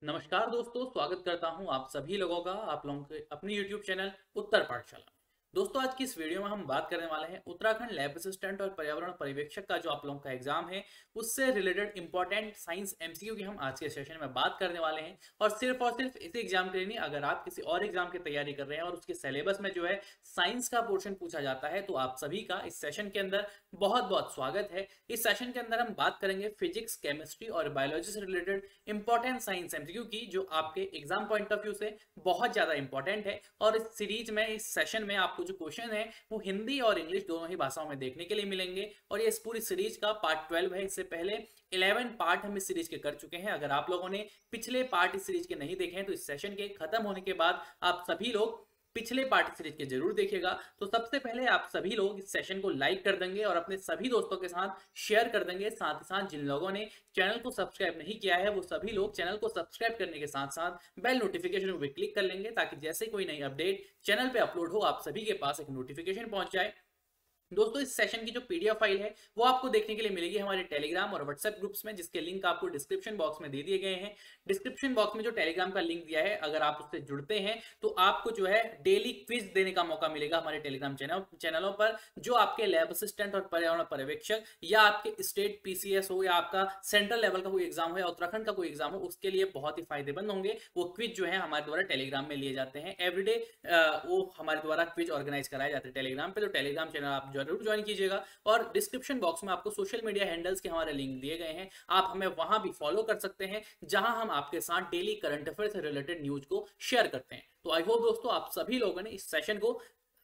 नमस्कार दोस्तों, स्वागत करता हूं आप सभी लोगों का आप लोगों के अपने YouTube चैनल उत्तर पाठशाला में। दोस्तों, आज की इस वीडियो में हम बात करने वाले हैं उत्तराखंड लैब असिस्टेंट और पर्यावरण पर्यवेक्षक का जो आप लोगों का एग्जाम है उससे रिलेटेड इंपॉर्टेंट साइंस एमसीक्यू की हम आज के सेशन में बात करने वाले हैं। और सिर्फ इसी एग्जाम के लिए नहीं, अगर आप किसी और एग्जाम की तैयारी कर रहे हैं और उसके सिलेबस में जो है साइंस का पोर्शन पूछा जाता है तो आप सभी का इस सेशन के अंदर बहुत बहुत स्वागत है। इस सेशन के अंदर हम बात करेंगे फिजिक्स, केमिस्ट्री और बायोलॉजी से रिलेटेड इंपॉर्टेंट साइंस एमसीक्यू की, जो आपके एग्जाम पॉइंट ऑफ व्यू से बहुत ज्यादा इंपॉर्टेंट है। और इस सीरीज में, इस सेशन में आपको जो क्वेश्चन है वो हिंदी और इंग्लिश दोनों ही भाषाओं में देखने के लिए मिलेंगे। और ये इस पूरी सीरीज का पार्ट 12 है। इससे पहले 11 पार्ट हम इस सीरीज के कर चुके हैं। अगर आप लोगों ने पिछले पार्ट इस सीरीज के नहीं देखे हैं तो इस सेशन के खत्म होने के बाद आप सभी लोग पिछले पार्ट सीरीज के जरूर देखिएगा। तो सबसे पहले आप सभी लोग इस सेशन को लाइक कर देंगे और अपने सभी दोस्तों के साथ शेयर कर देंगे। साथ ही साथ जिन लोगों ने चैनल को सब्सक्राइब नहीं किया है वो सभी लोग चैनल को सब्सक्राइब करने के साथ साथ बेल नोटिफिकेशन पे क्लिक कर लेंगे, ताकि जैसे कोई नई अपडेट चैनल पे अपलोड हो आप सभी के पास एक नोटिफिकेशन पहुंच जाए। दोस्तों, इस सेशन की जो पीडीएफ फाइल है वो आपको देखने के लिए मिलेगी हमारे टेलीग्राम और व्हाट्सएप ग्रुप्स में, जिसके लिंक आपको डिस्क्रिप्शन बॉक्स में दे दिए गए हैं। डिस्क्रिप्शन बॉक्स में जो टेलीग्राम का लिंक दिया है, अगर आप उससे जुड़ते हैं तो आपको जो है डेली क्विज देने का मौका मिलेगा हमारे टेलीग्राम चैनलों पर, जो आपके लैब असिस्टेंट और पर्यावरण पर्यवेक्षक या आपके स्टेट पीसीएस हो या आपका सेंट्रल लेवल का कोई एग्जाम हो या उत्तराखंड का कोई एग्जाम हो, उसके लिए बहुत ही फायदेमंद होंगे। वो क्विज जो है हमारे द्वारा टेलीग्राम में लिए जाते हैं एवरीडे। वो हमारे द्वारा क्विज ऑर्गेनाइज कराए जाते हैं टेलीग्राम पे। तो टेलीग्राम चैनल आप जरूर ज्वाइन कीजिएगा। और डिस्क्रिप्शन बॉक्स में आपको सोशल मीडिया हैंडल्स के हमारे लिंक दिए गए हैं, आप हमें वहां भी फॉलो कर सकते हैं, जहां हम आपके साथ डेली करंट अफेयर से रिलेटेड न्यूज को शेयर करते हैं। तो आई होप दोस्तों आप सभी लोगों ने इस सेशन को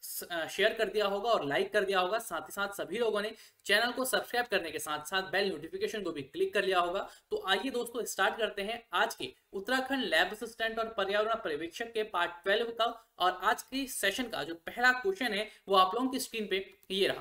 शेयर कर दिया होगा और लाइक कर दिया होगा। साथ ही साथ सभी लोगों ने चैनल को सब्सक्राइब करने के साथ साथ बेल नोटिफिकेशन को भी क्लिक कर लिया होगा। तो आइए दोस्तों स्टार्ट करते हैं आज के उत्तराखंड लैब असिस्टेंट और पर्यावरण पर्यवेक्षक के पार्ट 12 का। और आज की सेशन का जो पहला क्वेश्चन है वो आप लोगों की स्क्रीन पे ये रहा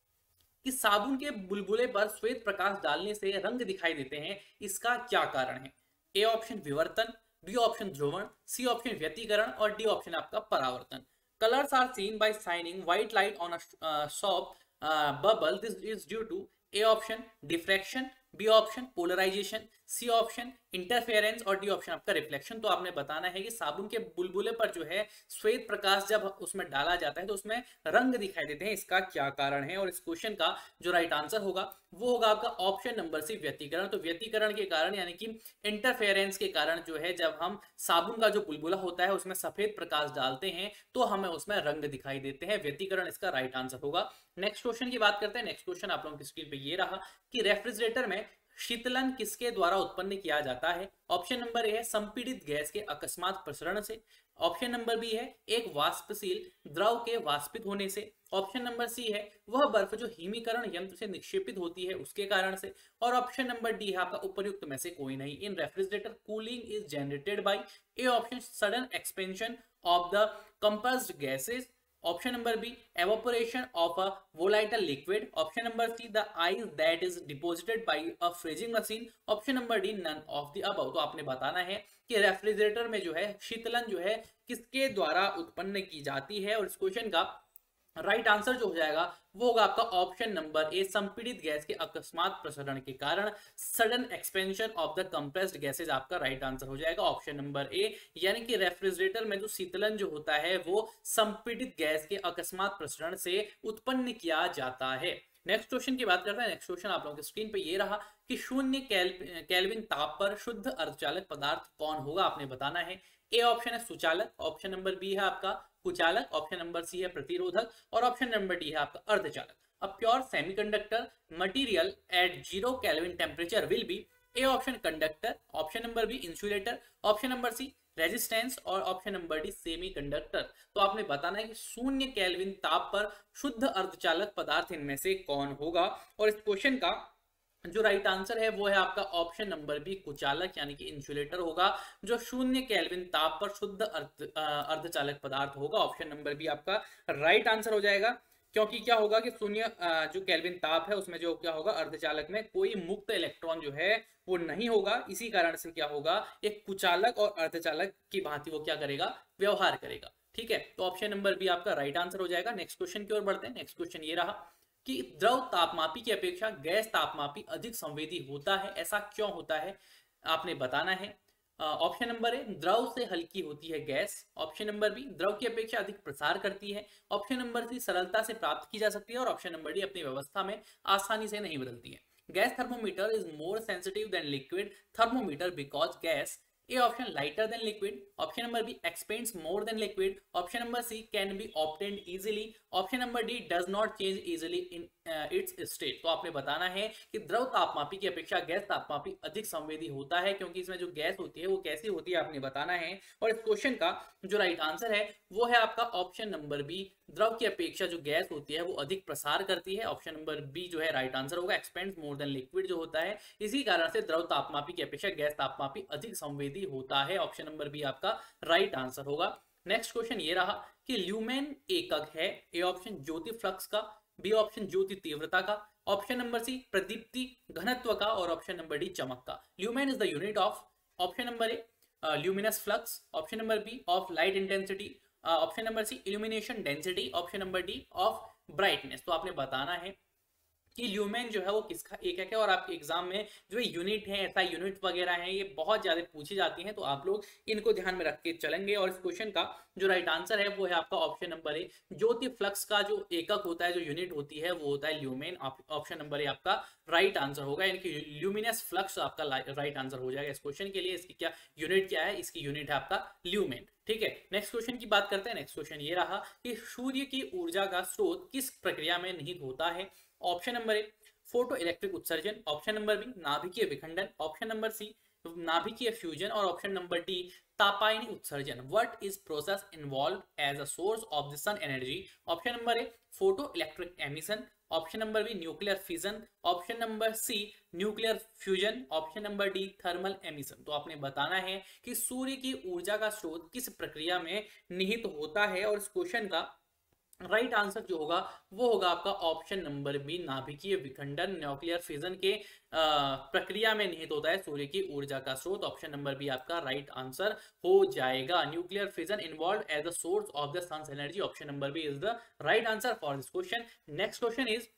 कि साबुन के बुलबुले पर श्वेत प्रकाश डालने से रंग दिखाई देते हैं, इसका क्या कारण है? ए ऑप्शन विवर्तन, बी ऑप्शन ध्रुवण, सी ऑप्शन व्यतिकरण और डी ऑप्शन आपका परावर्तन। Colours are seen by shining white light on a soft bubble, this is due to A option diffraction, B option polarisation, C option interference और D option आपका reflection. तो आपने बताना है कि साबुन के बुलबुले पर जो है श्वेत प्रकाश जब उसमें डाला जाता है तो उसमें रंग दिखाई देते हैं, इसका क्या कारण है? और इस क्वेश्चन का जो राइट आंसर होगा वो होगा आपका ऑप्शन नंबर सी व्यतिकरण। तो व्यतिकरण के कारण यानी कि इंटरफेरेंस के कारण जो है, जब हम साबुन का जो बुलबुला होता है उसमें सफेद प्रकाश डालते हैं तो हमें उसमें रंग दिखाई देते हैं। व्यतिकरण इसका राइट आंसर होगा। नेक्स्ट क्वेश्चन की बात करते हैं। नेक्स्ट क्वेश्चन आप लोगों की स्क्रीन पे ये रहा कि रेफ्रिजरेटर में शीतलन किसके द्वारा उत्पन्न किया जाता है? ऑप्शन नंबर ए है संपीड़ित गैस के अकस्मात प्रसरण से। ऑप्शन नंबर बी है एक वाष्पशील द्रव के वाष्पित होने से। ऑप्शन नंबर सी है वह बर्फ जो हिमीकरण यंत्र से निक्षेपित होती है उसके कारण से। और ऑप्शन नंबर डी है आपका उपयुक्त में से कोई नहीं। In refrigerator cooling is generated by A option sudden expansion of the compressed gases. Option number B, evaporation of a volatile liquid. Option number C, the ice that is deposited by a freezing machine. Option number D, none of the above. तो आपने बताना है कि refrigerator में जो है शीतलन जो है किसके द्वारा उत्पन्न की जाती है। और इस क्वेश्चन का राइट आंसर जो हो जाएगा वो होगा आपका ऑप्शन नंबर ए, संपीड़ित गैस के अकस्मात प्रसरण के कारण sudden expansion of the compressed gases आपका राइट आंसर हो जाएगा ऑप्शन नंबर ए। यानी कि रेफ्रिजरेटर में जो शीतलन जो होता है वो संपीड़ित गैस के अकस्मात प्रसरण से उत्पन्न किया जाता है। नेक्स्ट क्वेश्चन की बात करते हैं। नेक्स्ट क्वेश्चन आप लोगों की स्क्रीन पे ये रहा कि शून्य केल्विन ताप पर शुद्ध अर्धचालक पदार्थ कौन होगा? आपने बताना है। ए ऑप्शन है सुचालक, ऑप्शन नंबर बी है आपका कुचालक, ऑप्शन नंबर सी है प्रतिरोधक और ऑप्शन नंबर डी है आपका अर्धचालक। A pure semiconductor material at 0 kelvin temperature will be A option conductor, option number B insulator, option number C resistance और ऑप्शन नंबर डी सेमीकंडक्टर। तो आपने बताना है कि शून्य केल्विन ताप पर शुद्ध अर्धचालक पदार्थ इनमें से कौन होगा। और इस क्वेश्चन का जो राइट आंसर है वो है आपका ऑप्शन नंबर बी कुचालक यानी कि इंसुलेटर होगा, जो शून्य केल्विन ताप पर शुद्ध अर्धचालक पदार्थ होगा। ऑप्शन नंबर बी आपका राइट आंसर हो जाएगा, क्योंकि क्या होगा कि शून्य जो केल्विन ताप है उसमें जो क्या होगा अर्धचालक में कोई मुक्त इलेक्ट्रॉन जो है वो नहीं होगा। इसी कारण से क्या होगा एक कुचालक और अर्धचालक की भांति वो क्या करेगा व्यवहार करेगा। ठीक है, तो ऑप्शन नंबर बी आपका राइट आंसर हो जाएगा। नेक्स्ट क्वेश्चन की ओर बढ़ते हैं। नेक्स्ट क्वेश्चन ये रहा कि द्रव तापमापी की अपेक्षा गैस तापमापी अधिक संवेदी होता है, ऐसा क्यों होता है? आपने बताना है। ऑप्शन नंबर ए द्रव से हल्की होती है गैस। ऑप्शन नंबर बी द्रव की अपेक्षा अधिक प्रसार करती है। ऑप्शन नंबर सी सरलता से प्राप्त की जा सकती है। और ऑप्शन नंबर डी अपनी व्यवस्था में आसानी से नहीं बदलती है। Gas thermometer is more sensitive than liquid thermometer because gas A option lighter than liquid. Option number B expands more than liquid. Option number C can be obtained easily. Option number D does not change easily in its state. तो आपने बताना है कि द्रव तापमापी की अपेक्षा gas तापमापी अधिक संवेदी होता है, क्योंकि इसमें जो गैस होती है वो कैसी होती है आपने बताना है। और इस क्वेश्चन का जो राइट आंसर है वो है आपका ऑप्शन नंबर बी, द्रव की अपेक्षा जो गैस होती है वो अधिक प्रसार करती है। ऑप्शन नंबर बी जो है राइट आंसर होगा। एक्सपेंड्स मोर देन लिक्विड जो होता है, इसी कारण से द्रव तापमापी की अपेक्षा गैस तापमापी अधिक संवेदी होता है। ऑप्शन नंबर बी आपका राइट आंसर होगा। नेक्स्ट क्वेश्चन ये रहा कि ल्यूमेन एकक है। ए ऑप्शन ज्योति फ्लक्स का, बी ऑप्शन ज्योति तीव्रता का, ऑप्शन नंबर सी प्रदीप्ति घनत्व का, और ऑप्शन नंबर डी चमक का। Lumen is the unit of option number A luminous flux, option number B of light intensity, option number C illumination density, option number D of brightness. तो आपने बताना है कि ल्यूमेन जो है वो किसका एकक है। और आपके एग्जाम में जो यूनिट है, ऐसा यूनिट वगैरह है, ये बहुत ज्यादा पूछी जाती हैं, तो आप लोग इनको ध्यान में रख के चलेंगे। और इस क्वेश्चन का जो राइट आंसर है वो है आपका ऑप्शन नंबर ए, ज्योति फ्लक्स का जो एकक होता है, जो यूनिट होती है वो होता है ल्यूमेन। ऑप्शन नंबर ए आपका राइट आंसर होगा, यानी कि ल्यूमिनस फ्लक्स आपका राइट आंसर हो जाएगा इस क्वेश्चन के लिए। इसकी क्या यूनिट क्या है, इसकी यूनिट है आपका ल्यूमेन। ठीक है, नेक्स्ट क्वेश्चन की बात करते हैं। नेक्स्ट क्वेश्चन ये रहा कि सूर्य की ऊर्जा का स्रोत किस प्रक्रिया में निहित होता है। Option number A photo electric उत्सर्जन, ऑप्शन नंबर बी नाभिकीय विखंडन, ऑप्शन नंबर सी नाभिकीय फ्यूजन, और ऑप्शन नंबर डी तापायनी उत्सर्जन। What is process involve as a source of the sun energy. Option number A photo electric emission, option number B nuclear fission, option number C nuclear fusion, option number D thermal emission. तो आपने बताना है कि सूर्य की ऊर्जा का स्रोत किस प्रक्रिया में निहित होता है। और इस क्वेश्चन का राइट आंसर जो होगा वो होगा आपका ऑप्शन नंबर बी, नाभिकीय विखंडन न्यूक्लियर फिजन के प्रक्रिया में निहित होता है सूर्य की ऊर्जा का स्रोत। ऑप्शन नंबर बी आपका राइट आंसर हो जाएगा। Nuclear fission involve as the source of the sun's energy. Option number B is the right answer for this question. Next question is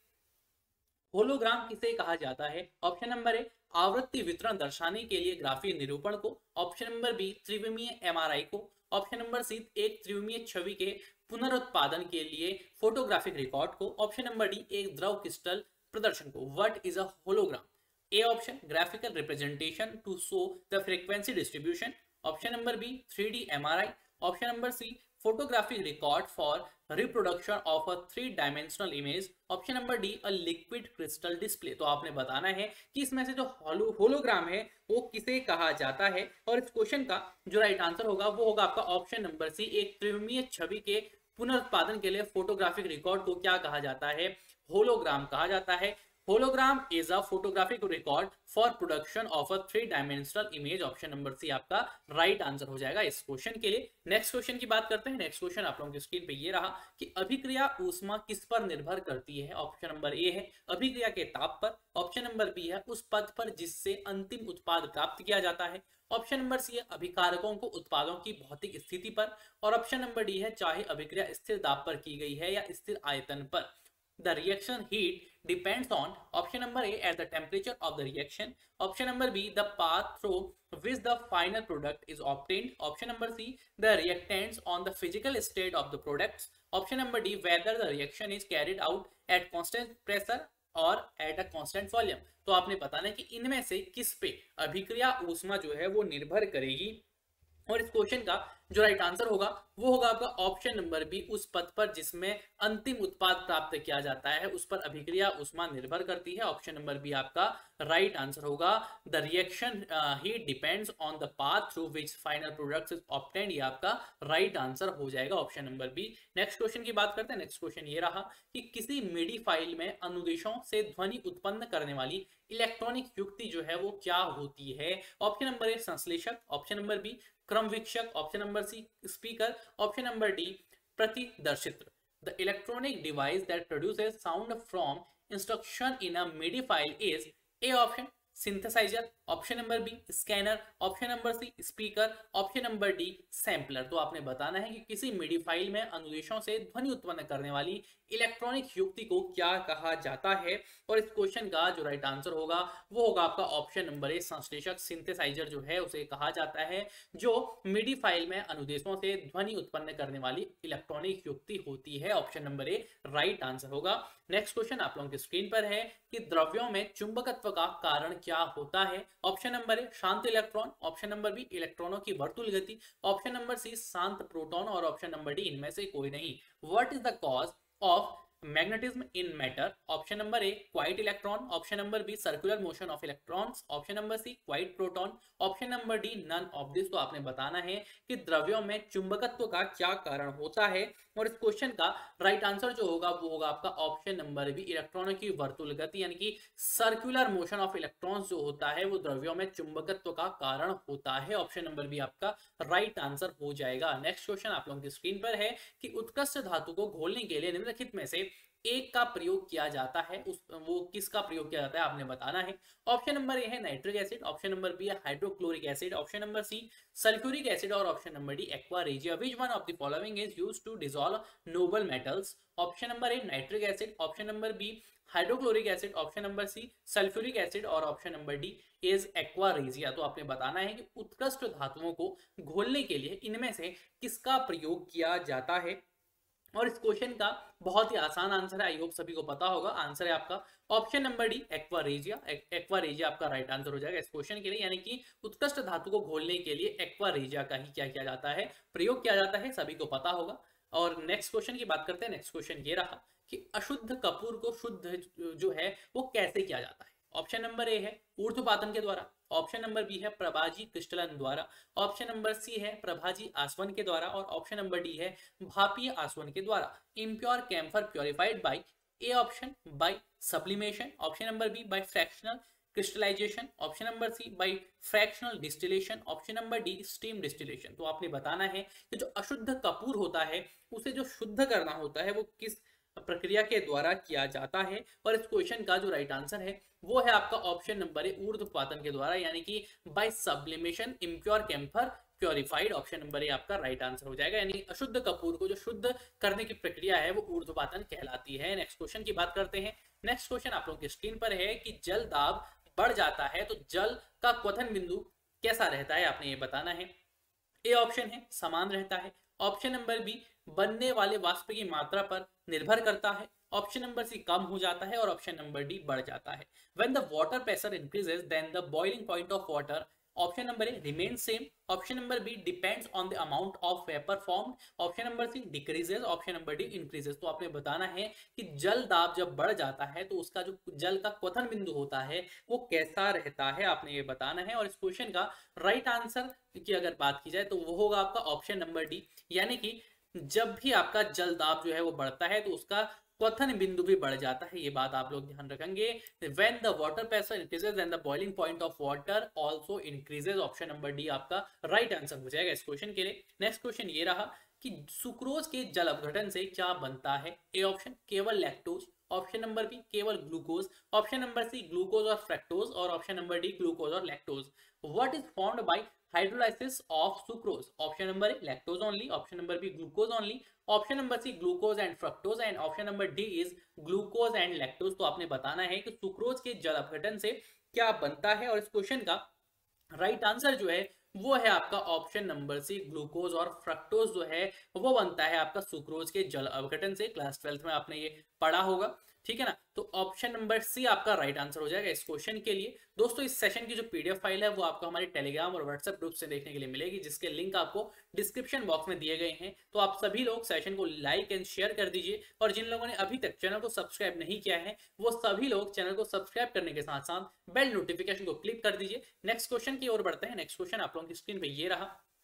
hologram किसे कहा जाता है। ऑप्शन नंबर ए आवृत्ति वितरण दर्शाने के लिए ग्राफीय निरूपण को, ऑप्शन नंबर बी त्रिविमीय एमआरआई को, ऑप्शन नंबर सी एक त्रिविमीय छवि के पुनरुत्पादन के लिए फोटोग्राफिक रिकॉर्ड को, ऑप्शन नंबर डी एक द्रव क्रिस्टल प्रदर्शन को। What is a hologram. A option graphical representation to show the frequency distribution, option number B 3D MRI, option number C photographic record for reproduction of a 3-dimensional image, option number D a liquid crystal display. तो आपने बताना है कि इसमें से जो hologram है वो किसे कहा जाता है। और इस क्वेश्चन का जो राइट आंसर होगा वो होगा आपका ऑप्शन नंबर सी, एक त्रिविमीय छवि के पुनरुत्पादन के लिए फोटोग्राफिक रिकॉर्ड को क्या कहा जाता है, होलोग्राम कहा जाता है। Hologram is a photographic record for production of a 3-dimensional image। Option number C आपका राइट आंसर हो जाएगा इस क्वेश्चन के लिए। नेक्स्ट क्वेश्चन की बात करते हैं। नेक्स्ट क्वेश्चन आप लोगों की स्क्रीन पे ये रहा कि अभिक्रिया ऊष्मा किस पर निर्भर करती है। ऑप्शन नंबर ए है अभिक्रिया के ताप पर, ऑप्शन नंबर बी है उस पथ पर जिससे अंतिम उत्पाद प्राप्त किया जाता है, ऑप्शन नंबर सी है अभिकारकों को उत्पादों की भौतिक स्थिति पर, और ऑप्शन नंबर डी है चाहे अभिक्रिया स्थिर दाब पर की गई है या स्थिर आयतन पर। The reaction heat depends on option number A at the temperature of the reaction, option number B the path through which the final product is obtained, option number C the reactants on the physical state of the products, option number D whether the reaction is carried out at constant pressure और at a constant volume। तो आपने बताना है कि इनमें से किस पे अभिक्रिया ऊष्मा जो है वो निर्भर करेगी। और इस क्वेश्चन का जो राइट आंसर होगा वो होगा आपका ऑप्शन नंबर बी, उस पथ पर जिसमें अंतिम उत्पाद प्राप्त किया जाता है उस पर अभिक्रिया ऊष्मा निर्भर करती है। ऑप्शन नंबर बी आपका राइट आंसर होगा। The reaction heat depends on the path through which final product is obtained, ये आपका राइट आंसर हो जाएगा option number B. Next question की बात करते हैं। नेक्स्ट क्वेश्चन ये रहा कि किसी मिडी फाइल में अनुदेशों से ध्वनि उत्पन्न करने वाली इलेक्ट्रॉनिक युक्ति जो है वो क्या होती है। ऑप्शन नंबर ए संश्लेषक, ऑप्शन नंबर बी क्रमवीक्षक, option number C speaker, option number D प्रतिदर्शित्र। The electronic device that produces sound from instruction in a MIDI file is A option synthesiser, option number B scanner, option number C speaker, option number D sampler. तो आपने बताना है कि किसी मिडी file में अनुदेशों से ध्वनि उत्पन्न करने वाली इलेक्ट्रॉनिक युक्ति को क्या कहा जाता है? और इस क्वेश्चन का जो राइट आंसर होगा वो होगा आपका ऑप्शन नंबर ए, संश्लेषक सिंथेसाइजर जो है उसे कहा जाता है, जो मिडी फाइल में अनुदेशों से ध्वनि उत्पन्न करने वाली इलेक्ट्रॉनिक युक्ति होती है। Option number A right answer होगा। नेक्स्ट क्वेश्चन आप लोगों की स्क्रीन पर है कि द्रव्यों में चुंबकत्व का कारण क्या होता है? ऑप्शन नंबर ए शांत इलेक्ट्रॉन, ऑप्शन नंबर बी इलेक्ट्रॉनों की वर्तुल गति, ऑप्शन नंबर सी शांत प्रोटॉन और ऑप्शन नंबर डी इनमें से कोई नहीं। What is the cause of magnetism in matter? Option number A quite electron, option number B circular motion of electrons, option number C quite proton, option number D none of this. तो आपने बताना है कि द्रव्यों में चुंबकत्व का क्या कारण होता है, और इस क्वेश्चन का राइट आंसर जो होगा वो होगा आपका ऑप्शन नंबर बी, इलेक्ट्रॉनों की वर्तुल गति यानी कि सर्कुलर मोशन ऑफ इलेक्ट्रॉन्स जो होता है वो द्रव्यों में चुंबकत्व का कारण होता है। ऑप्शन नंबर बी आपका राइट आंसर हो जाएगा। नेक्स्ट क्वेश्चन आप लोगों की स्क्रीन पर है कि उत्कृष्ट धातु को घोलने के लिए निम्नलिखित में से एक का प्रयोग किया जाता है, वो किसका प्रयोग किया जाता है आपने बताना है। ऑप्शन नंबर ए है nitric acid, option number B है hydrochloric acid, option number C sulphuric acid और option number D aqua regia. Which one of the following is used to dissolve noble metals? Option number A nitric acid, option number B hydrochloric acid, option number C sulphuric acid और option number D is aqua regia. तो आपने बताना है कि उत्कृष्ट धातुओं को घोलने के लिए इनमें से किसका प्रयोग किया जाता है, और इस क्वेश्चन का बहुत ही आसान आंसर है, आई होप सभी को पता होगा। आंसर है आपका option number D aqua regia. Aqua regia आपका राइट आंसर हो जाएगा इस क्वेश्चन के लिए, यानी कि उत्कृष्ट धातु को घोलने के लिए एक्वा रेजिया का ही क्या किया जाता है, प्रयोग किया जाता है, सभी को पता होगा। और नेक्स्ट क्वेश्चन की बात करते हैं। नेक्स्ट क्वेश्चन ये रहा कि अशुद्ध कपूर को शुद्ध जो है वो कैसे किया जाता है? ऑप्शन नंबर ए है ऊर्ध्वपातन के द्वारा, ऑप्शन नंबर बी है प्रभाजी क्रिस्टलन द्वारा, ऑप्शन नंबर सी है प्रभाजी आसवन के द्वारा और ऑप्शन नंबर डी है भापीय आसवन के द्वारा। Impure camphor purified by A option by sublimation, option number B by fractional crystallisation, option number C by fractional distillation, option number D steam distillation. तो आपने बताना है कि जो अशुद्ध कपूर होता है उसे जो शुद्ध करना होता है वो किस प्रक्रिया के द्वारा किया जाता है, और इस क्वेश्चन का जो राइट आंसर है वो है आपका ऑप्शन नंबर ए ऊर्ध्वपातन के द्वारा, यानी कि by sublimation impure camphor purified. Option number A आपका राइट आंसर हो जाएगा, यानी अशुद्ध कपूर को जो शुद्ध करने की प्रक्रिया है वो ऊर्ध्वपातन कहलाती है। नेक्स्ट क्वेश्चन की बात करते हैं। नेक्स्ट क्वेश्चन आप लोगों की स्क्रीन पर है कि जल दाब बढ़ जाता है तो जल का क्वथन बिंदु कैसा रहता है, आपने ये बताना है। ए ऑप्शन है समान रहता है, ऑप्शन नंबर बी बनने वाले वाष्प की मात्रा पर निर्भर करता है, ऑप्शन नंबर सी कम हो जाता है और ऑप्शन नंबर डी बढ़ जाता है। When the water pressure increases, then the boiling point of water, option number A remains same, option number B depends on the amount of vapor formed, option number C decreases, option number D increases। तो आपने बताना है कि जल दाब जब बढ़ जाता है तो उसका जो जल का क्वथन बिंदु होता है वो कैसा रहता है, आपने ये बताना है। और इस क्वेश्चन का राइट आंसर की अगर बात की जाए तो वो होगा आपका ऑप्शन नंबर डी, यानी कि जब भी आपका जल दाब जो है वो बढ़ता है तो उसका क्वथन बिंदु भी बढ़ जाता है, ये बात आप लोग ध्यान रखेंगे। When the water pressure increases then the boiling point of water also increases। Option number D आपका राइट आंसर हो जाएगा इस क्वेश्चन के लिए। नेक्स्ट क्वेश्चन ये रहा कि सुक्रोज के जल अपघटन से क्या बनता है? ए ऑप्शन केवल लैक्टोज, ऑप्शन नंबर बी केवल glucose, option number C glucose और फ्रैक्टोज और ऑप्शन नंबर डी ग्लूकोज और lactose. What is formed by hydrolysis of sucrose? Option number A lactose only, option number B glucose only, option number C glucose and fructose and option number D is glucose and lactose. तो आपने बताना है कि sucrose के जल अपघटन से क्या बनता है, और इस क्वेश्चन का राइट आंसर जो है वो है आपका ऑप्शन नंबर सी ग्लूकोज और फ्रक्टोज जो है वो बनता है आपका सुक्रोज के जल अपघटन से। क्लास 12th में आपने ये पढ़ा होगा, ठीक है ना। तो ऑप्शन नंबर सी आपका राइट आंसर हो जाएगा इस क्वेश्चन के लिए। दोस्तों इस सेशन की जो पीडीएफ फाइल है वो आपको हमारे टेलीग्राम और व्हाट्सएप ग्रुप से देखने के लिए मिलेगी, जिसके लिंक आपको डिस्क्रिप्शन बॉक्स में दिए गए हैं। तो आप सभी लोग सेशन को लाइक एंड शेयर कर दीजिए, और जिन लोगों ने अभी तक चैनल को सब्सक्राइब नहीं किया है वो सभी लोग चैनल को सब्सक्राइब करने के साथ साथ बेल नोटिफिकेशन को क्लिक कर दीजिए। नेक्स्ट क्वेश्चन की ओर बढ़ते हैं। नेक्स्ट क्वेश्चन आप लोगों की स्क्रीन पे ये रहा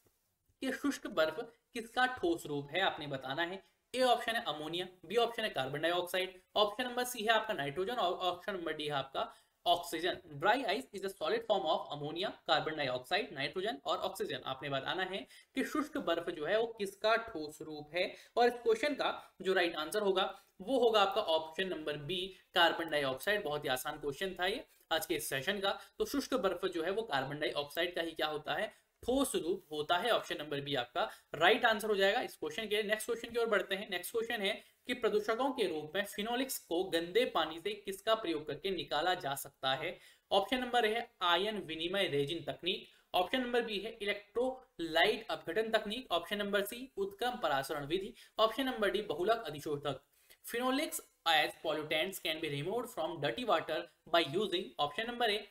कि शुष्क बर्फ किसका ठोस रूप है, आपने बताना है। ए ऑप्शन है अमोनिया, बी ऑप्शन है carbon dioxide, option number C है आपका नाइट्रोजन और ऑप्शन नंबर डी है आपका oxygen. Dry ice is a solid form of ammonia, carbon dioxide, nitrogen और ऑक्सीजन। आपने बताना है कि शुष्क बर्फ जो है वो किसका ठोस रूप है, और इस क्वेश्चन का जो राइट आंसर होगा वो होगा आपका option number B carbon dioxide. बहुत ही आसान क्वेश्चन था ये आज के इस सेशन का। तो शुष्क बर्फ जो है वो कार्बन डाइऑक्साइड का ही क्या होता है, ठोस रूप होता है। ऑप्शन नंबर बी आपका राइट आंसर हो जाएगा इस क्वेश्चन के लिए। नेक्स्ट क्वेश्चन की ओर बढ़ते हैं। नेक्स्ट क्वेश्चन है कि प्रदूषकों के रूप में फिनोलिक्स को गंदे पानी से किसका प्रयोग करके निकाला जा सकता है। ऑप्शन नंबर है आयन विनिमय रेजिन तकनीक, ऑप्शन नंबर बी है इलेक्ट्रोलाइट अपघटन तकनीक, ऑप्शन नंबर सी उत्क्रम परासरण विधि, ऑप्शन नंबर डी बहुलक अधिशोधक। Phenolics as pollutants can be removed from dirty water by using option number A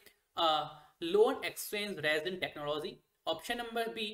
lone exchange resin technology, option number B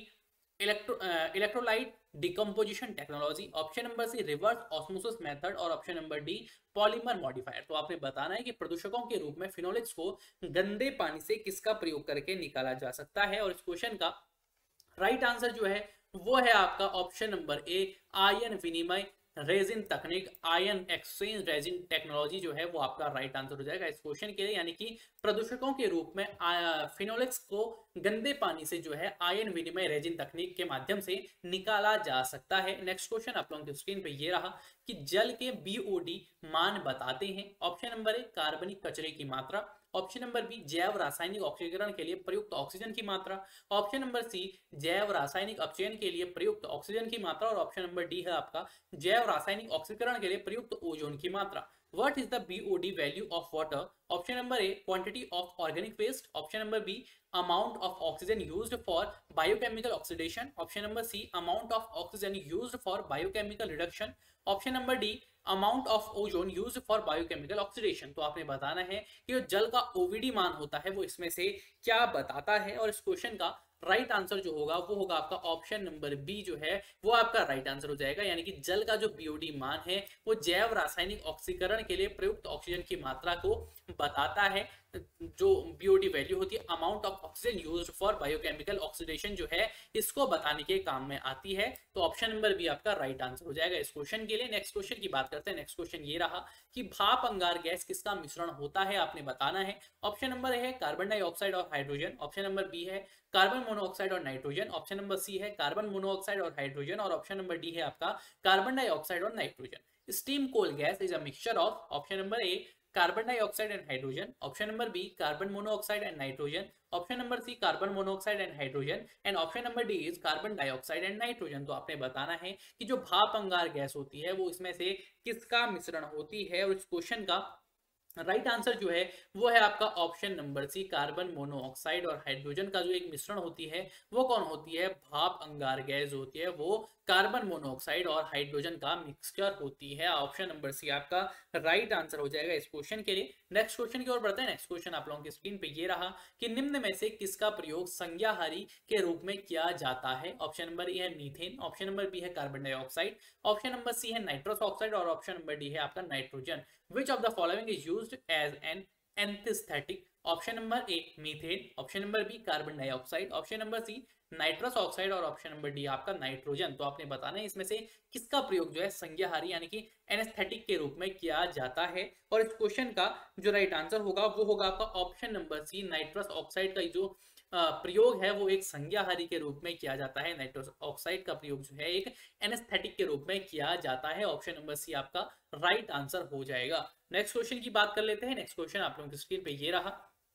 electrolyte decomposition technology, option number C reverse osmosis method और option number D polymer modifier. तो आपने बताना है कि प्रदूषकों के रूप में phenolics को गंदे पानी से किसका प्रयोग करके निकाला जा सकता है। और इस क्वेश्चन का राइट आंसर जो है वो है आपका ऑप्शन नंबर ए आयन विनिमय रेजिन तकनीक, आयन एक्सचेंज रेजिन टेक्नोलॉजी जो है वो आपका राइट आंसर हो जाएगा इस क्वेश्चन के लिए। यानी कि प्रदूषकों के रूप में फिनोलिक्स को गंदे पानी से जो है आयन विनिमय रेजिन तकनीक के माध्यम से निकाला जा सकता है। नेक्स्ट क्वेश्चन आप लोगों की स्क्रीन पे ये रहा कि जल के बीओडी मान बताते हैं। ऑप्शन नंबर ए कार्बनिक कचरे की मात्रा, ऑप्शन नंबर बी जैव रासायनिक ऑक्सीकरण के लिए प्रयुक्त ऑक्सीजन की मात्रा, ऑप्शन नंबर सी जैव रासायनिक अपचयन के लिए प्रयुक्त ऑक्सीजन की मात्रा और ऑप्शन नंबर डी है आपका जैव रासायनिक ऑक्सीकरण के लिए प्रयुक्त ओजोन की मात्रा। What is the BOD value of water? Option number A quantity of organic waste, option number B amount of oxygen used for biochemical oxidation, option number C amount of oxygen used for biochemical reduction, option number D amount of ozone used for biochemical oxidation. तो आपने बताना है कि जो जल का ओवीडी मान होता है वो इसमें से क्या बताता है। और इस क्वेश्चन का राइट आंसर जो होगा वो होगा आपका ऑप्शन नंबर बी जो है वो आपका राइट आंसर हो जाएगा। यानी कि जल का जो बीओडी मान है वो जैव रासायनिक ऑक्सीकरण के लिए प्रयुक्त ऑक्सीजन की मात्रा को बताता है। जो बीओडी वैल्यू होती है amount of oxygen used for biochemical oxidation जो है इसको बताने के काम में आती है। तो ऑप्शन नंबर बी आपका राइट आंसर हो जाएगा इस क्वेश्चन के लिए। नेक्स्ट क्वेश्चन की बात करते हैं। नेक्स्ट क्वेश्चन ये रहा कि भाप अंगार गैस किसका मिश्रण होता है, आपने बताना है। ऑप्शन नंबर है कार्बन डाइऑक्साइड और हाइड्रोजन, ऑप्शन नंबर बी है कार्बन मोनोऑक्साइड और नाइट्रोजन, ऑप्शन नंबर सी है कार्बन मोनोऑक्साइड और हाइड्रोजन और ऑप्शन नंबर डी है आपका कार्बन डाइऑक्साइड और nitrogen. Steam coal gas is a mixture of option number A carbon dioxide and hydrogen, option number B carbon monoxide and nitrogen, option number C carbon monoxide and hydrogen and option number D is carbon dioxide and nitrogen. तो आपने बताना है कि जो भाप अंगार gas होती है वो इसमें से किसका मिश्रण होती है। और इस क्वेश्चन का राइट आंसर जो है वो है आपका option number C carbon monoxide और हाइड्रोजन का जो एक मिश्रण होती है वो कौन होती है, भाप अंगार गैस होती है वो कार्बन मोनोऑक्साइड और हाइड्रोजन का मिक्सचर होती है। ऑप्शन नंबर सी आपका राइट आंसर हो जाएगा इस क्वेश्चन के लिए। नेक्स्ट क्वेश्चन की ओर बढ़ते हैं। नेक्स्ट क्वेश्चन आप लोगों की स्क्रीन पे ये रहा कि निम्न में से किसका प्रयोग संज्ञाहारी के रूप में किया जाता है। ऑप्शन नंबर ए है मीथेन, ऑप्शन नंबर बी है carbon dioxide, option number C है नाइट्रस ऑक्साइड और ऑप्शन नंबर डी है आपका nitrogen. Which of the following is used as an anesthetic? Option number A methane, option number B carbon dioxide, option number C nitrous oxide और option number D आपका nitrogen. तो आपने बताना है इसमें से किसका प्रयोग जो है संज्ञाहारी यानी कि एनेस्थेटिक के रूप में किया जाता है। और इस क्वेश्चन का जो राइट आंसर होगा वो होगा आपका option number C nitrous oxide का जो प्रयोग है वो एक संज्ञाहारी के रूप में किया जाता है। नाइट्रस ऑक्साइड का प्रयोग जो है एक एनेस्थेटिक के रूप में किया जाता है। ऑप्शन नंबर सी आपका राइट आंसर हो जाएगा। नेक्स्ट क्वेश्चन की बात कर लेते हैं। नेक्स्ट क्वेश्चन आप लोगों की स्क्रीन पे ये रहा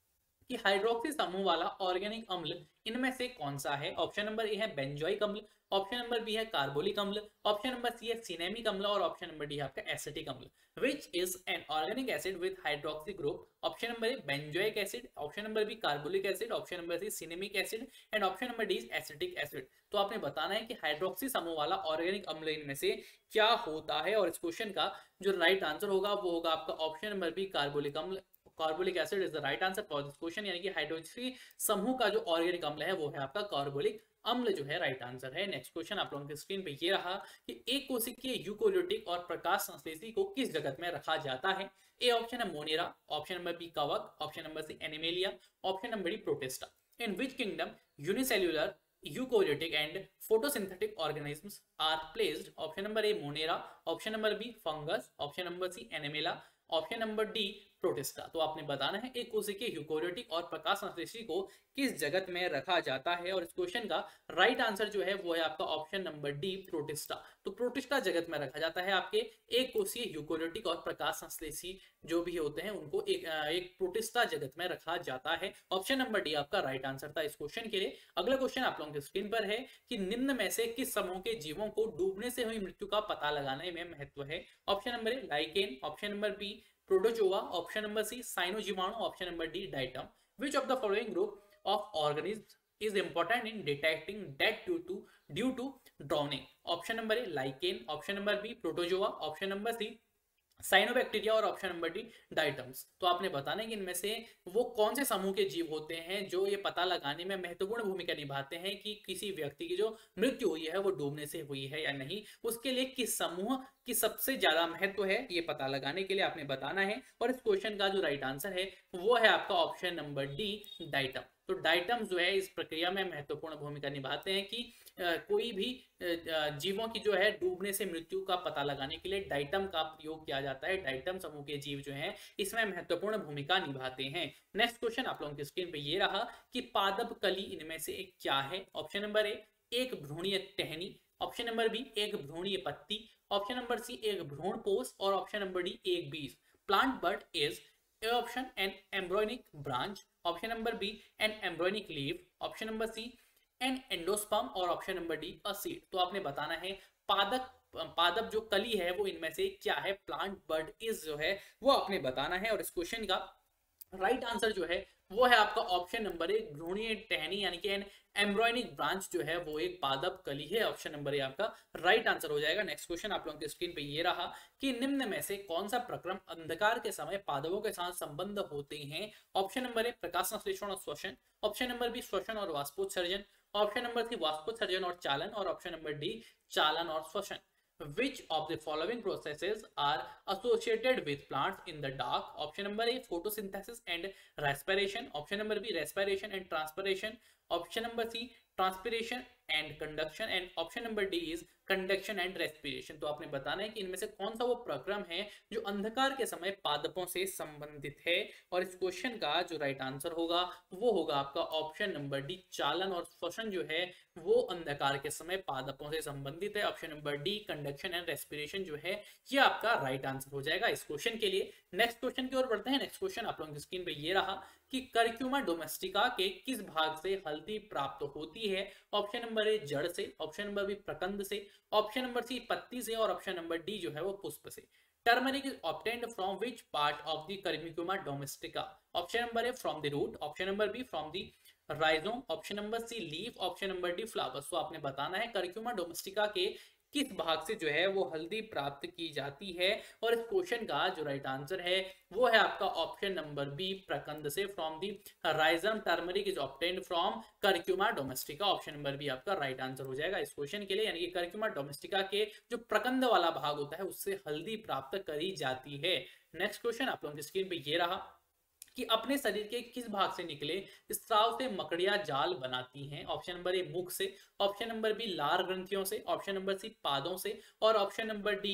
कि हाइड्रोक्सी समूह वाला ऑर्गेनिक अम्ल इनमें से कौन सा है। ऑप्शन नंबर ए है बेंजोइक अम्ल, ऑप्शन नंबर बी है कार्बोलिक अम्ल, ऑप्शन नंबर सी है सिनेमिक अम्ल और ऑप्शन नंबर डी है आपका एसिटिक अम्ल। Which is an organic acid with hydroxy group. Option number A benzoic acid, option number B carbolic acid, option number C cinnamic acid and option number D is acetic acid. तो आपने बताना है कि hydroxy समूह वाला organic अम्ल इनमें से क्या होता है। और इस क्वेश्चन का जो राइट आंसर होगा वो होगा आपका ऑप्शन नंबर बी कार्बोलिक अम्ल। Carbolic acid is the right answer for this question. यानी कि हाइड्रोक्सी समूह का जो ऑर्गेनिक अम्ल है वो है आपका कार्बोलिक अम्ल जो है राइट आंसर है। नेक्स्ट क्वेश्चन आप लोगों की स्क्रीन पे ये रहा कि एक कोशिकीय यूकोरियोटिक और प्रकाश संश्लेषी को किस जगत में रखा जाता है। ए ऑप्शन है मोनेरा, ऑप्शन नंबर बी कवक, option number C Animalia, option number D Protista. In which kingdom unicellular eukaryotic and photosynthetic organisms are placed? Option number A Monera, option number B fungus, option number C Animalia, option number D Protista. तो आपने बताना है एक कोशिकीय eukaryotic और प्रकाश संश्लेषी को किस जगत में रखा जाता है, और इस क्वेश्चन का राइट आंसर जो है वो है आपका ऑप्शन नंबर डी, प्रोटिस्टा। तो प्रोटिस्टा जगत में रखा जाता है आपके एक कोशिकीय यूकेरियोटिक और प्रकाश संश्लेषी जो भी होते हैं उनको एक प्रोटिस्टा जगत में रखा जाता है। ऑप्शन नंबर डी आपका राइट आंसर था इस क्वेश्चन के लिए। अगला क्वेश्चन आप लोगों की स्क्रीन पर है कि निम्न में से किस समूह के जीवों को डूबने से हुई मृत्यु का पता लगाने में महत्व है। Option number A lichen, option number B protozoa, option number C साइनोजीवाणु, option number D diatom. Which of the following group of organisms is important in detecting death due to drowning. Option number A lichen, option number B protozoa, option number C cyanobacteria और option number D diatoms. तो आपने बताना है कि इनमें से वो कौन से समूह के जीव होते हैं जो ये पता लगाने में महत्वपूर्ण भूमिका निभाते हैं कि किसी व्यक्ति की जो मृत्यु हुई है वो डूबने से हुई है या नहीं। उसके लिए किस समूह की सबसे ज्यादा महत्व है ये पता लगाने के लिए आपने बताना है, और इस क्वेश्चन का जो राइट आंसर है वो है आपका ऑप्शन नंबर डी, डाइटम। तो डाइटम जो है इस प्रक्रिया में महत्वपूर्ण भूमिका निभाते हैं कि कोई भी जीवों की जो है डूबने से मृत्यु का पता लगाने के लिए डाइटम का प्रयोग किया जाता है। डाइटम समूह के जीव जो हैं इसमें महत्वपूर्ण भूमिका निभाते हैं। नेक्स्ट क्वेश्चन आप लोगों की स्क्रीन पे ये रहा कि पादप कली इनमें से एक क्या है। ऑप्शन नंबर ए एक भ्रूणीय टहनी, ऑप्शन नंबर बी एक भ्रूणीय पत्ती, ऑप्शन नंबर सी एक भ्रूणपोष, और ऑप्शन नंबर डी एक बीज। Plant bud is A option an embryonic branch, option number B an embryonic leaf, option number C an endosperm, और option number D a seed। तो आपने बताना है पादप जो कली है वो इनमें से क्या है। प्लांट बड इज जो है वो आपने बताना है, और इस क्वेश्चन का राइट आंसर जो है वो है आपका ऑप्शन नंबर ए भ्रूणीय टहनी, यानी कि एम्ब्रॉयनिक ब्रांच जो है वो एक पादप कली है। ऑप्शन नंबर ए आपका राइट आंसर हो जाएगा। नेक्स्ट क्वेश्चन आप लोगों की स्क्रीन पे ये रहा कि निम्न में से कौन सा प्रक्रम अंधकार के समय पादपों के साथ संबंध होते हैं। ऑप्शन नंबर ए प्रकाश संश्लेषण और श्वसन, ऑप्शन नंबर बी श्वसन और वाष्पोत्सर्जन, ऑप्शन नंबर सी वाष्पोत्सर्जन और चालन, और ऑप्शन नंबर डी चालन और श्वसन। Which of the following processes are associated with plants in the dark? Option number A photosynthesis and respiration, option number B respiration and transpiration, option number C transpiration and conduction, and option number D is conduction and respiration। तो आपने बताना है कि इनमें से कौन सा वो प्रक्रम है जो अंधकार के समय पादपों से संबंधित है, और इस क्वेश्चन का जो राइट आंसर होगा वो होगा आपका ऑप्शन नंबर डी चालन और श्वसन जो है वो अंधकार के समय पादपों से संबंधित है। Option number D conduction and respiration जो है ये आपका राइट आंसर हो जाएगा इस क्वेश्चन के लिए। नेक्स्ट क्वेश्चन की ओर बढ़ते हैं। नेक्स्ट क्वेश्चन आप लोगों की स्क्रीन पे ये रहा कि कर्क्यूमा डोमेस्टिका के किस भाग से हल्दी प्राप्त होती है। ऑप्शन नंबर ए जड़ से, ऑप्शन नंबर बी प्रकंद से, ऑप्शन नंबर सी पत्ती से, और ऑप्शन नंबर डी जो है वो पुष्प से। Turmeric is obtained from which part of the Curcuma domestica. Option number A from the root, option number B from the rhizome, option number C leaf, option number D flowers. तो आपने बताना है Curcuma domestica के किस भाग से जो है वो हल्दी प्राप्त की जाती है, और इस क्वेश्चन का जो राइट आंसर है वो है आपका ऑप्शन नंबर बी प्रकंद से। From the rhizome turmeric is obtained from Curcuma domestica. Option number B आपका राइट आंसर हो जाएगा इस क्वेश्चन के लिए, यानी कि कर्क्यूमा डोमेस्टिका के जो प्रकंद वाला भाग होता है उससे हल्दी प्राप्त करी जाती है। नेक्स्ट क्वेश्चन आप लोगों की स्क्रीन पे ये रहा कि अपने शरीर के किस भाग से निकले स्राव से मकड़ियां जाल बनाती हैं। ऑप्शन नंबर ए मुख से, ऑप्शन नंबर बी लार ग्रंथियों से, ऑप्शन नंबर सी पादों से, और ऑप्शन नंबर डी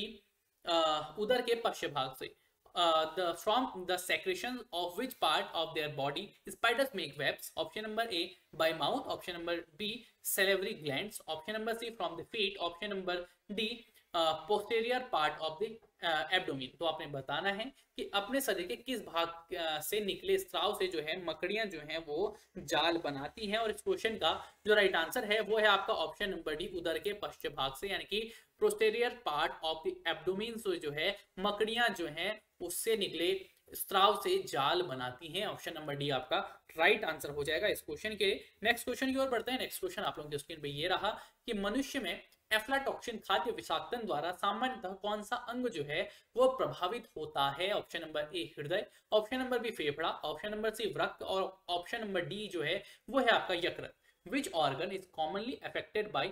उदर के पश्च भाग से। from the secretion of which part of their body spiders make webs? Option number A by mouth, option number B salivary glands, option number C from the feet, option number D posterior part of the abdomen. तो आपने बताना है कि अपने शरीर के किस भाग से निकले स्राव से जो है मकड़ियां जो हैं वो जाल बनाती हैं, और इस क्वेश्चन का जो राइट आंसर है वो है आपका ऑप्शन नंबर डी उदर के पश्च भाग से, यानी कि posterior part of the abdomen से जो है मकड़ियां जो हैं उससे निकले स्त्राव से जाल बनाती हैं। ऑप्शन नंबर डी आपका राइट आंसर हो जाएगा इस क्वेश्चन के। नेक्स्ट क्वेश्चन की ओर बढ़ते हैं। नेक्स्ट क्वेश्चन आप लोगों की स्क्रीन पे ये रहा कि मनुष्य में एफ्लाटॉक्सिन खाद्य विषाक्तन द्वारा सामान्यतः कौन सा अंग जो है वो प्रभावित होता है। ऑप्शन नंबर ए हृदय, ऑप्शन नंबर बी फेफड़ा, ऑप्शन नंबर सी वृक्क, और ऑप्शन नंबर डी जो है वो है आपका यकृत। Which organ is commonly affected by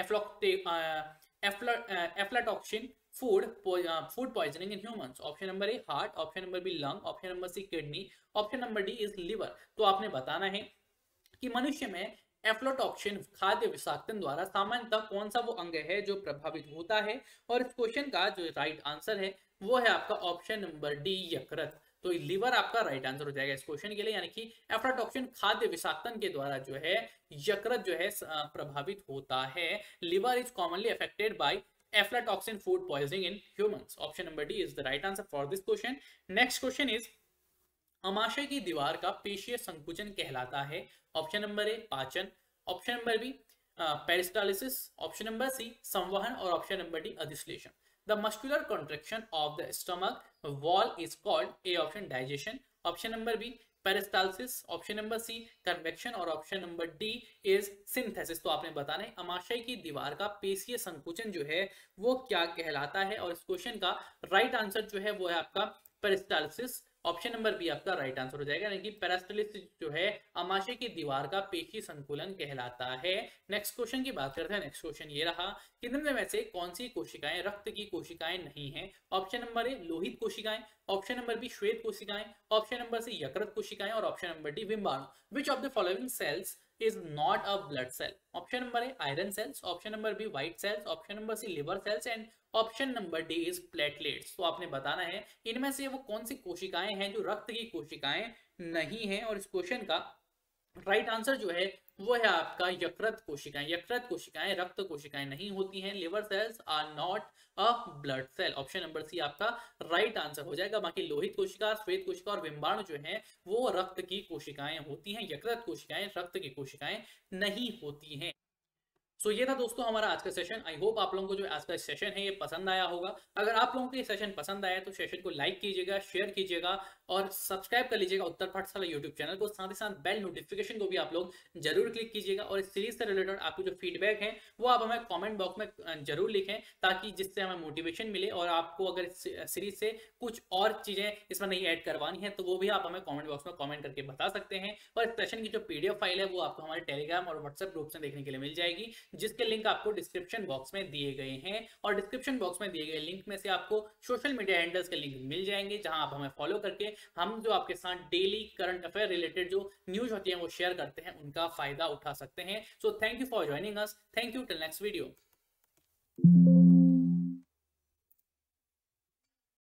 aflatoxin food poisoning in humans? Option number A heart, option number B lung, option number C kidney, option number D is liver. तो आपने बताना है कि मनुष्य में एफ्लाटॉक्सिन खाद्य विषाक्तन द्वारा सामान्यतः कौन सा वो अंग है जो प्रभावित होता है, और इस क्वेश्चन का जो राइट आंसर है वो है आपका ऑप्शन नंबर डी यकृत। तो लीवर आपका राइट आंसर हो जाएगा इस क्वेश्चन के लिए, यानी कि एफ्लाटॉक्सिन खाद्य विषाक्तन के द्वारा जो है यकृत जो है प्रभावित होता है। Liver is commonly affected by aflatoxin food poisoning in humans. Option number D is the right answer for this question. Next question is अमाशय की दीवार का पेशीय संकुचन कहलाता है। ऑप्शन नंबर ए पाचन, option number B peristalsis, option number C संवहन और ऑप्शन नंबर डी अधिश्लेषण। The muscular contraction of the stomach wall is called A option digestion, option number B peristalsis, option number C convection और option number D is synthesis. तो आपने बताना है अमाशय की दीवार का पेशीय संकुचन जो है वो क्या कहलाता है, और इस क्वेश्चन का राइट आंसर जो है वो है आपका पेरिस्टालिसिस। ऑप्शन नंबर बी आपका राइट आंसर हो जाएगा, यानी कि पेरिस्टालिसिस जो है अमाशय की दीवार का पेशी संकुलन कहलाता है। नेक्स्ट क्वेश्चन की बात करते हैं। नेक्स्ट क्वेश्चन ये रहा कि निम्न में से कौन सी कोशिकाएं रक्त की कोशिकाएं नहीं हैं। ऑप्शन नंबर ए लोहित कोशिकाएं, ऑप्शन नंबर बी श्वेत कोशिकाएं, ऑप्शन नंबर सी यकृत कोशिकाएं और ऑप्शन नंबर डी बिंबाणु। Which of the following cells is not a blood cell? Option number A iron cells, option number B white cells, option number C liver cells and option number D is platelets. तो आपने बताना है इनमें से वो कौन सी कोशिकाएं हैं जो रक्त की कोशिकाएं नहीं हैं, और इस क्वेश्चन का राइट आंसर जो है वो है आपका यकृत कोशिकाएं। यकृत कोशिकाएं रक्त कोशिकाएं नहीं होती हैं। Liver cells are not a blood cell. Option number C आपका राइट आंसर हो जाएगा। बाकी लोहित कोशिका, श्वेत कोशिका और बिंबाणु जो है वो रक्त की कोशिकाएं होती हैं। यकृत कोशिकाएं रक्त की कोशिकाएं नहीं होती हैं। सो ये था दोस्तों हमारा आज का सेशन। आई होप आप लोगों को जो आज का सेशन है ये पसंद आया होगा। अगर आप लोगों को ये सेशन पसंद आया तो सेशन को लाइक कीजिएगा, शेयर कीजिएगा और सब्सक्राइब कर लीजिएगा उत्तर पाठशाला यूट्यूब चैनल को। साथ ही साथ बेल नोटिफिकेशन को भी आप लोग जरूर क्लिक कीजिएगा। और इस सीरीज से रिलेटेड आपके जो फीडबैक है वो आप हमें कॉमेंट बॉक्स में जरूर लिखें, ताकि जिससे हमें मोटिवेशन मिले। और आपको अगर इस सीरीज से कुछ और चीजें इसमें नहीं ऐड करवानी है तो वो भी आप हमें कॉमेंट बॉक्स में कॉमेंट करके बता सकते हैं। और इस सेशन की जो PDF फाइल है वो आपको हमारे टेलीग्राम और व्हाट्सएप ग्रुप से देखने के लिए मिल जाएगी, जिसके लिंक आपको डिस्क्रिप्शन बॉक्स में दिए गए हैं। और डिस्क्रिप्शन बॉक्स में दिए गए लिंक में से आपको सोशल मीडिया हैंडल्स के लिंक मिल जाएंगे, जहां आप हमें फॉलो करके हम जो आपके साथ डेली करंट अफेयर रिलेटेड जो न्यूज होती है वो शेयर करते हैं, उनका फायदा उठा सकते हैं। So thank you for joining us. Thank you till next video.